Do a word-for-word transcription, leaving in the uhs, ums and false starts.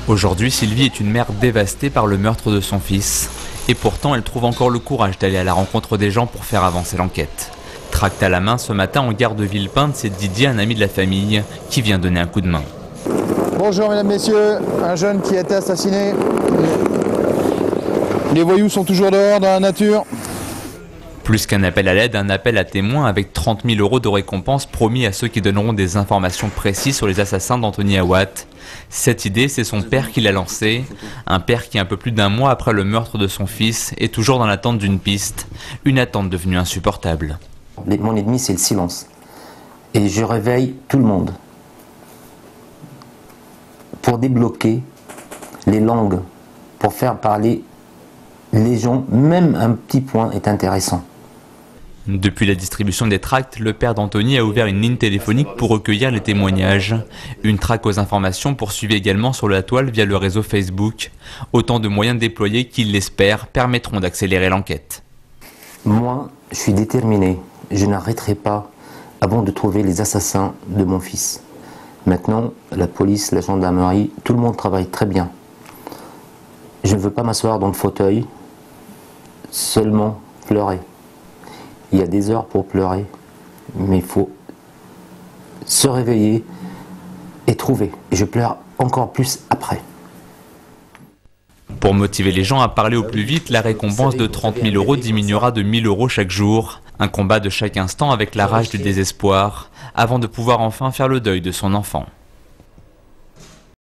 Aujourd'hui, Sylvie est une mère dévastée par le meurtre de son fils. Et pourtant, elle trouve encore le courage d'aller à la rencontre des gens pour faire avancer l'enquête. Tract à la main, ce matin, en gare de Villepinte, c'est Didier, un ami de la famille, qui vient donner un coup de main. Bonjour mesdames, messieurs, un jeune qui a été assassiné. Les voyous sont toujours dehors dans la nature. Plus qu'un appel à l'aide, un appel à témoins avec trente mille euros de récompense promis à ceux qui donneront des informations précises sur les assassins d'Anthony Aouat. Cette idée, c'est son père qui l'a lancée. Un père qui, un peu plus d'un mois après le meurtre de son fils, est toujours dans l'attente d'une piste. Une attente devenue insupportable. Mon ennemi, c'est le silence. Et je réveille tout le monde pour débloquer les langues, pour faire parler les gens. Même un petit point est intéressant. Depuis la distribution des tracts, le père d'Anthony a ouvert une ligne téléphonique pour recueillir les témoignages. Une traque aux informations poursuivie également sur la toile via le réseau Facebook. Autant de moyens déployés qui, l'espèrent, permettront d'accélérer l'enquête. Moi, je suis déterminé. Je n'arrêterai pas avant de trouver les assassins de mon fils. Maintenant, la police, la gendarmerie, tout le monde travaille très bien. Je ne veux pas m'asseoir dans le fauteuil, seulement pleurer. Il y a des heures pour pleurer, mais il faut se réveiller et trouver. Et je pleure encore plus après. Pour motiver les gens à parler au plus vite, la récompense de trente mille euros diminuera de mille euros chaque jour. Un combat de chaque instant avec la rage du désespoir, avant de pouvoir enfin faire le deuil de son enfant.